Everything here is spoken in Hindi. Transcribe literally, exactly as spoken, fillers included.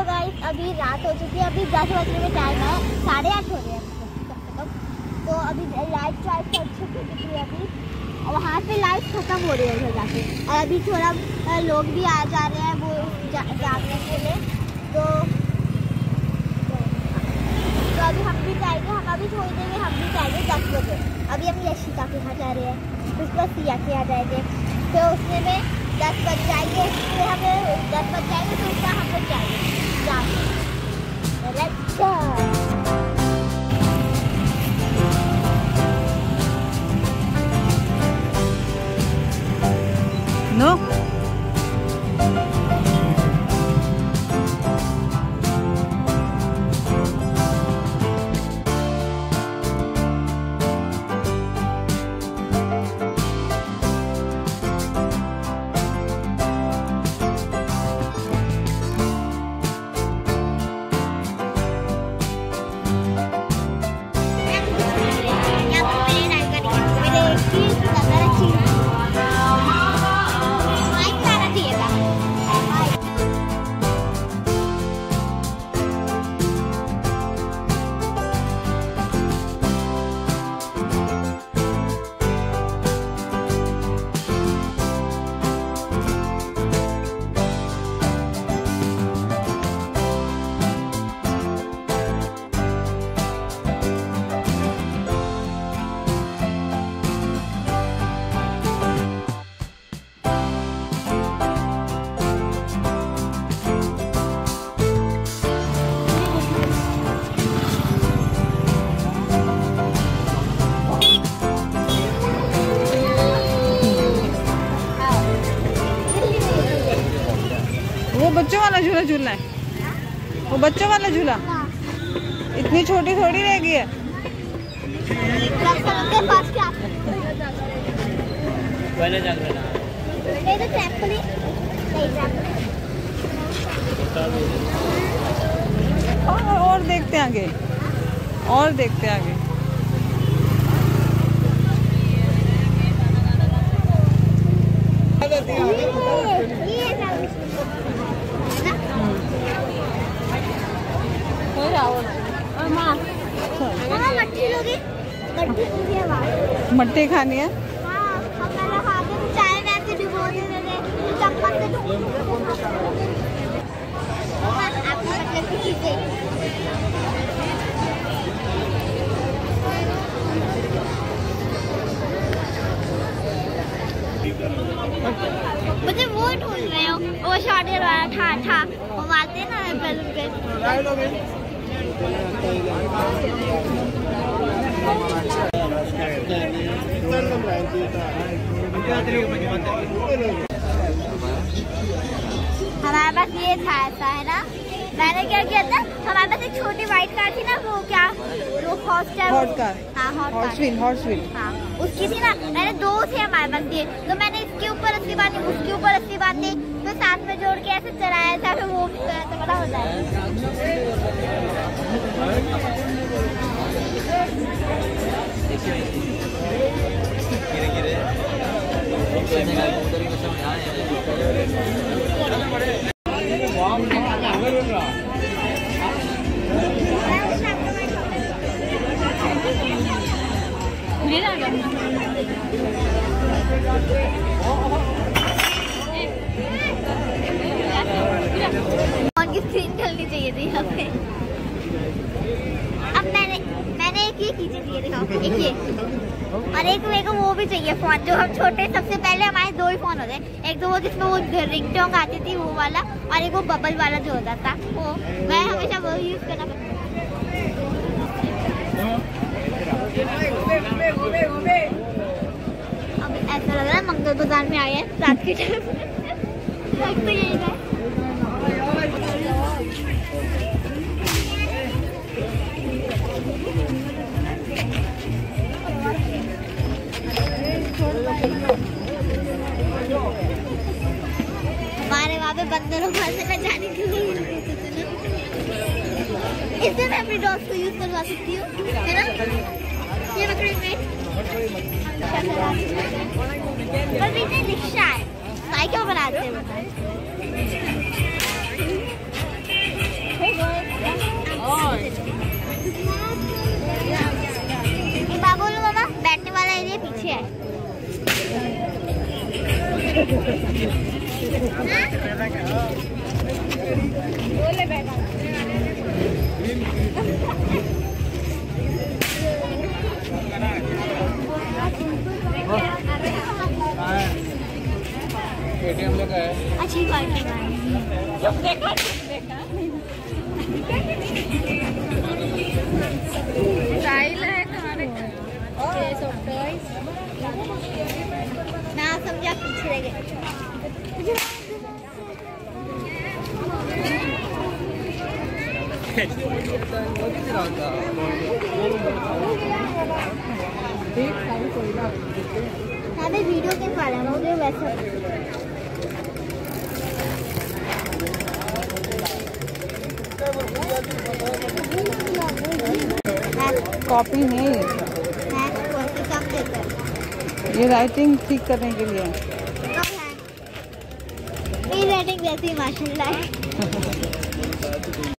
तो गाइस अभी रात हो चुकी है, अभी दस बजने में टाइम है, साढ़े आठ हो रहे हैं कम से कम। तो अभी लाइट वाइट अच्छे से दिख रही है अभी, और वहाँ पे लाइट खत्म हो रही है उधर जाके, और अभी थोड़ा लोग भी आ जा रहे हैं वो जा, जाने के लिए। तो, तो अभी हम भी जाएंगे, हम अभी थोड़ी देर में हम भी जाएंगे दस बजे। अभी हम यशिका के यहाँ जा रहे हैं, उसके बाद सिया के यहाँ जाएंगे, फिर उसमें में दस बज जाएंगे, फिर हमें दस बज जाएंगे तो उसका हम लोग जाएंगे जाएंगे लेट्स गो। No. बच्चों वाला झूला झूलना है, वो बच्चों वाला झूला इतनी छोटी थोड़ी रह गई है। और, और देखते हैं आगे, और देखते हैं आगे। मट्टी खानी है। हाँ, हम पहले खाते थे, चाय में ऐसे डुबो देते थे, चम्मच से डुबो देते थे। मुझे वो ढूंढ रहे हो, वो शॉर्ट वाला ठा ठा वो मारते ना बैलून पे। हमारे पास ये था ऐसा है ना, मैंने क्या किया था, हमारे पास एक छोटी व्हाइट कार थी ना, वो क्या वो हॉर्स कार, हाँ हॉर्स व्हील, हॉर्स व्हील हाँ उसकी थी ना, मैंने दो थे हमारे पास ये, तो मैंने इसके ऊपर रस्सी बांधी, उसके ऊपर रस्सी बांधी, तो साथ में जोड़ के ऐसे चलाया था, फिर वो तो बड़ा हो जाएगा। फोन की स्क्रीन ढलनी चाहिए थी यहाँ पे। अब मैंने मैंने एक ये खींचे दिए दिखाओ, एक ये और एक मेरे को वो भी चाहिए फोन, जो हम छोटे सबसे पहले हमारे दो ही फोन होते, एक तो वो जिसमें वो रिंगटोन आती थी वो वाला, और एक वो बबल वाला जो होता था वो, मैं हमेशा वो यूज करना पसंद। अब ऐसा लग रहा है मंगल बाजार में आए हैं रात के टाइम। तो यही है हमारे वहाँ पे बंदरों से मैं जाने के लिए इससे मैं अपने डॉग्स को यूज करवा सकती हूँ, है ना? ये बकरी में पर पीछे रिक्शा है, साइकिल बनाते हैं। एटीएम लगा है। अच्छी बात है। देखा देखा स्टाइल है तुम्हारे ना समझा पीछे रह गए। वीडियो के पा रहा हूँ वैसे कॉपी नहीं, ये राइटिंग ठीक करने के लिए। ये राइटिंग जैसी माशाल्लाह है।